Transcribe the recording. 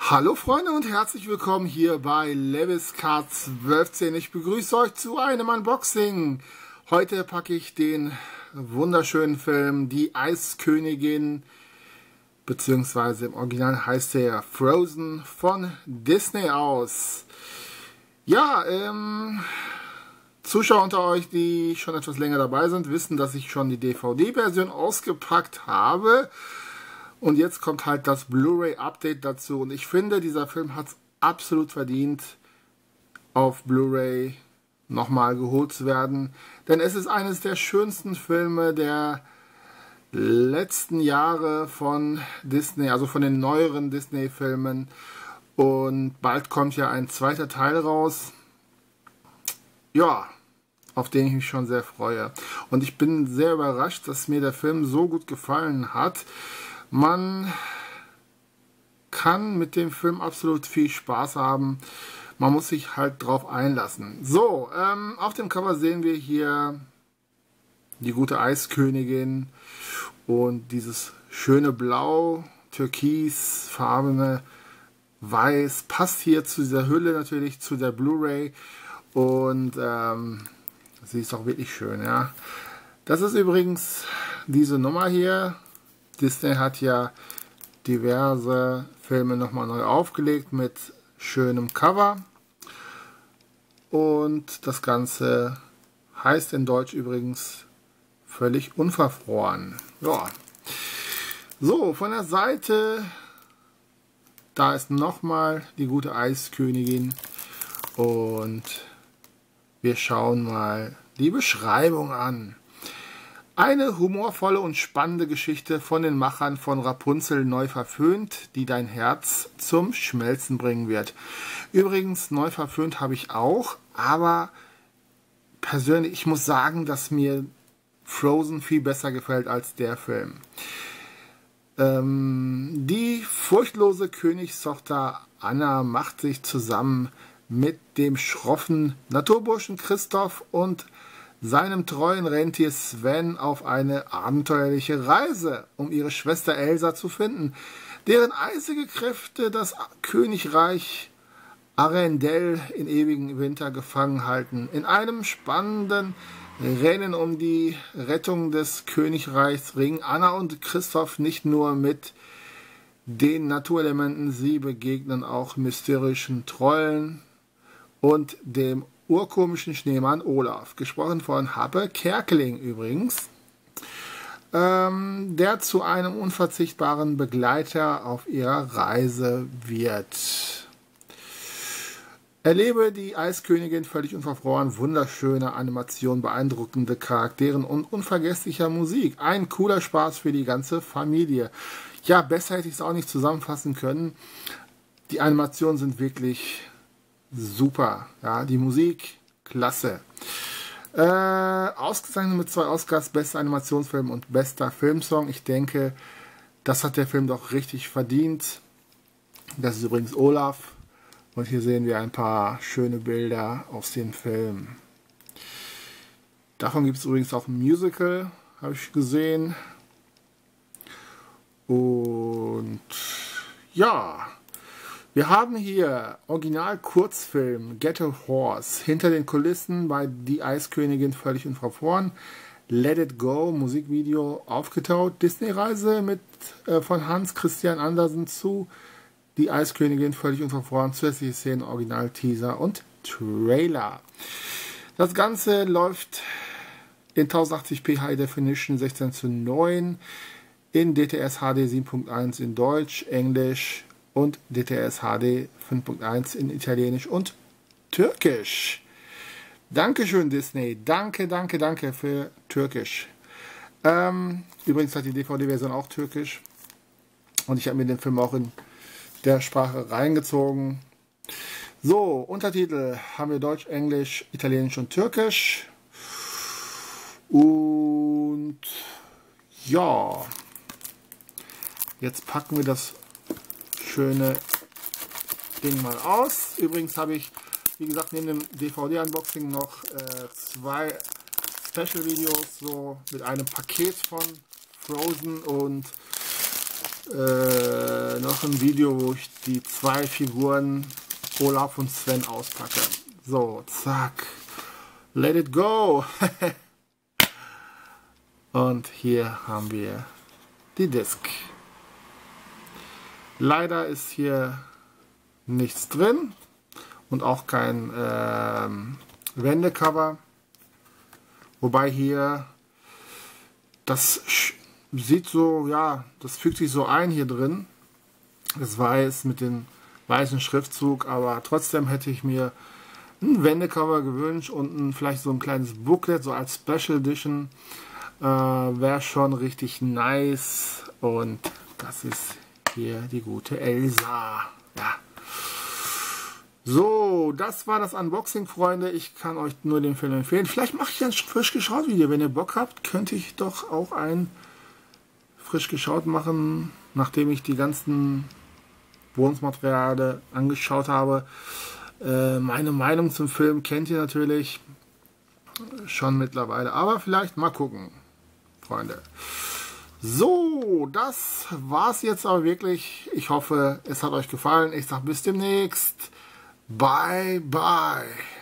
Hallo Freunde und herzlich willkommen hier bei LewisK1210. Ich begrüße euch zu einem Unboxing. Heute packe ich den wunderschönen Film Die Eiskönigin, beziehungsweise im Original heißt er Frozen von Disney aus. Ja, Zuschauer unter euch, die schon etwas länger dabei sind, wissen, dass ich schon die DVD-Version ausgepackt habe. Und jetzt kommt halt das Blu-ray-Update dazu. Und ich finde, dieser Film hat es absolut verdient, auf Blu-ray nochmal geholt zu werden. Denn es ist eines der schönsten Filme der letzten Jahre von Disney, also von den neueren Disney-Filmen. Und bald kommt ja ein zweiter Teil raus. Ja, auf den ich mich schon sehr freue. Und ich bin sehr überrascht, dass mir der Film so gut gefallen hat. Man kann mit dem Film absolut viel Spaß haben. Man muss sich halt drauf einlassen. So, auf dem Cover sehen wir hier die gute Eiskönigin und dieses schöne Blau, türkisfarbene Weiß passt hier zu dieser Hülle natürlich, zu der Blu-ray. Und sie ist auch wirklich schön, ja. Das ist übrigens diese Nummer hier. Disney hat ja diverse Filme nochmal neu aufgelegt mit schönem Cover. Und das Ganze heißt in Deutsch übrigens völlig unverfroren. Ja. So, von der Seite, da ist nochmal die gute Eiskönigin. Und wir schauen mal die Beschreibung an. Eine humorvolle und spannende Geschichte von den Machern von Rapunzel neu verföhnt, die dein Herz zum Schmelzen bringen wird. Übrigens, neu verföhnt habe ich auch, aber persönlich, ich muss sagen, dass mir Frozen viel besser gefällt als der Film. Die furchtlose Königstochter Anna macht sich zusammen mit dem schroffen Naturburschen Christoph und seinem treuen Rentier Sven auf eine abenteuerliche Reise, um ihre Schwester Elsa zu finden, deren eisige Kräfte das Königreich Arendelle in ewigen Winter gefangen halten. In einem spannenden Rennen um die Rettung des Königreichs ringen Anna und Christoph nicht nur mit den Naturelementen, sie begegnen auch mysterischen Trollen und dem urkomischen Schneemann Olaf, gesprochen von Happe Kerkeling übrigens, der zu einem unverzichtbaren Begleiter auf ihrer Reise wird. Erlebe die Eiskönigin völlig unverfroren, wunderschöne Animation, beeindruckende Charakteren und unvergesslicher Musik. Ein cooler Spaß für die ganze Familie. Ja, besser hätte ich es auch nicht zusammenfassen können. Die Animationen sind wirklich super, ja, die Musik, klasse. Ausgezeichnet mit 2 Oscars, bester Animationsfilm und bester Filmsong. Ich denke, das hat der Film doch richtig verdient. Das ist übrigens Olaf. Und hier sehen wir ein paar schöne Bilder aus dem Film. Davon gibt es übrigens auch ein Musical, habe ich gesehen. Und ja, wir haben hier Original-Kurzfilm Get a Horse, hinter den Kulissen bei Die Eiskönigin völlig unverfroren, Let It Go, Musikvideo aufgetaut, Disney-Reise von Hans Christian Andersen zu Die Eiskönigin völlig unverfroren, zusätzliche Szenen, Original-Teaser und Trailer. Das Ganze läuft in 1080p High Definition 16:9, in DTS HD 7.1 in Deutsch, Englisch und DTS HD 5.1 in Italienisch und Türkisch. Dankeschön Disney, danke für Türkisch. Übrigens hat die DVD-Version auch Türkisch und ich habe mir den Film auch in der Sprache reingezogen. So, Untertitel haben wir Deutsch, Englisch, Italienisch und Türkisch. Und ja, jetzt packen wir das schöne Ding mal aus. Übrigens habe ich, wie gesagt, neben dem DVD-Unboxing noch 2 Special-Videos so mit einem Paket von Frozen und noch ein Video, wo ich die 2 Figuren Olaf und Sven auspacke. So, zack. Let it go. Und hier haben wir die Disc. Leider ist hier nichts drin und auch kein Wendecover. Wobei hier das sieht so, ja, das fügt sich so ein hier drin. Das Weiß mit dem weißen Schriftzug, aber trotzdem hätte ich mir ein Wendecover gewünscht und vielleicht so ein kleines Booklet, so als Special Edition. Wäre schon richtig nice. Und das ist hier die gute Elsa. Ja. So, das war das Unboxing, Freunde. Ich kann euch nur den Film empfehlen. Vielleicht mache ich ein frisch geschaut Video. Wenn ihr Bock habt, könnte ich doch auch ein frisch geschaut machen, nachdem ich die ganzen Bonusmaterialien angeschaut habe. Meine Meinung zum Film kennt ihr natürlich schon mittlerweile. Aber vielleicht mal gucken, Freunde. So, das war's jetzt aber wirklich. Ich hoffe, es hat euch gefallen. Ich sage bis demnächst. Bye, bye.